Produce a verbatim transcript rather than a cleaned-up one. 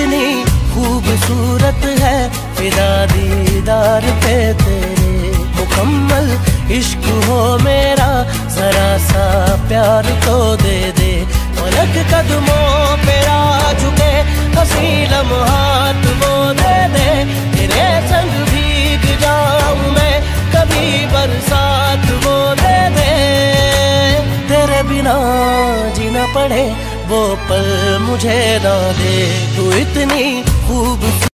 इतनी खूबसूरत है फिदा दीदार पे तेरे। मुकम्मल इश्क हो मेरा, जरा सा प्यार तो दे दे। पलक कदमों पे आ झुके, हंसी लम्हात वो दे दे। तेरे संग भीग जाऊं मैं, कभी बरसात वो दे दे। तेरे बिना जीना पड़े वो पल मुझे ना दे। तू इतनी खूब